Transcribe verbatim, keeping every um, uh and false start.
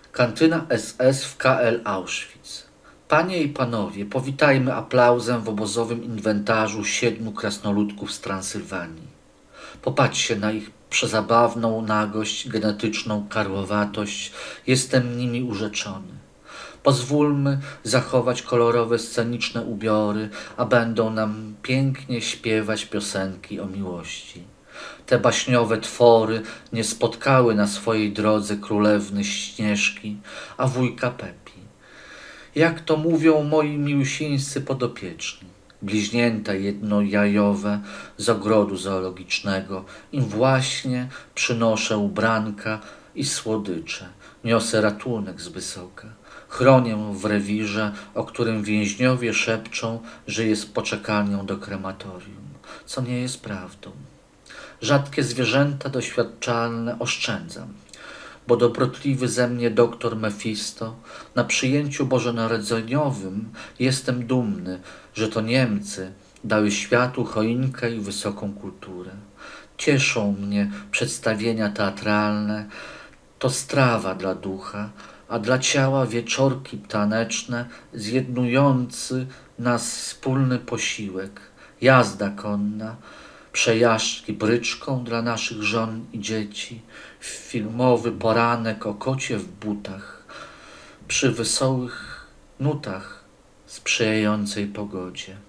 Kantyna S S w K L Auschwitz. Panie i panowie, powitajmy aplauzem w obozowym inwentarzu siedmiu krasnoludków z Transylwanii. Popatrzcie na ich przezabawną nagość, genetyczną karłowatość. Jestem nimi urzeczony. Pozwólmy zachować kolorowe, sceniczne ubiory, a będą nam pięknie śpiewać piosenki o miłości. Te baśniowe twory nie spotkały na swojej drodze królewny Śnieżki, a wujka Pepi. Jak to mówią moi miłosieńscy podopieczni, bliźnięta jednojajowe z ogrodu zoologicznego, im właśnie przynoszę ubranka i słodycze, niosę ratunek z wysoka. Chronię w rewirze, o którym więźniowie szepczą, że jest poczekalnią do krematorium, co nie jest prawdą. Rzadkie zwierzęta doświadczalne oszczędzam, bo dobrotliwy ze mnie doktor Mefisto na przyjęciu bożonarodzeniowym jestem dumny, że to Niemcy dały światu choinkę i wysoką kulturę. Cieszą mnie przedstawienia teatralne, to strawa dla ducha, a dla ciała wieczorki taneczne, zjednujący nas wspólny posiłek, jazda konna, przejażdżki bryczką dla naszych żon i dzieci, filmowy poranek o kocie w butach, przy wesołych nutach sprzyjającej pogodzie.